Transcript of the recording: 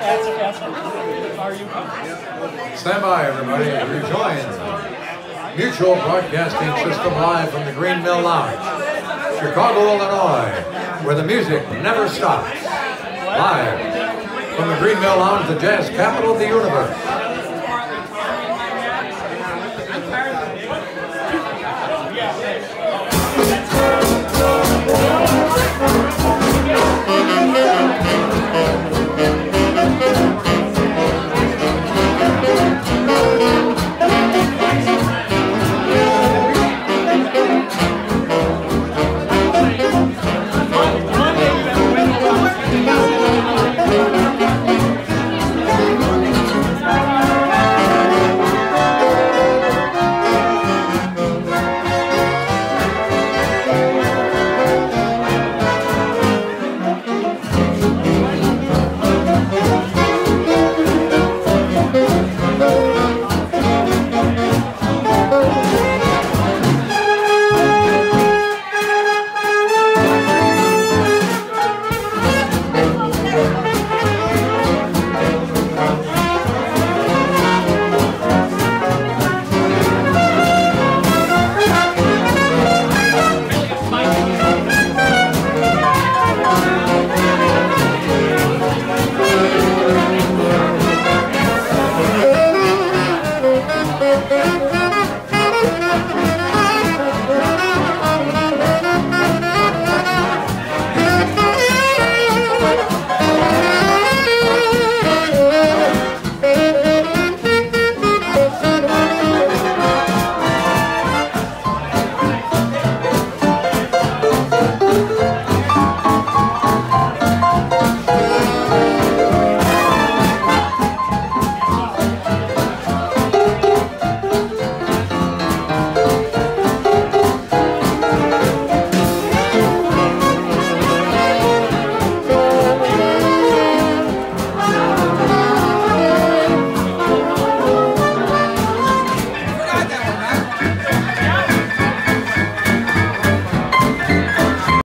Stand by, everybody. Rejoin Mutual Broadcasting System live from the Green Mill Lounge, Chicago, Illinois, where the music never stops. Live from the Green Mill Lounge, the jazz capital of the universe.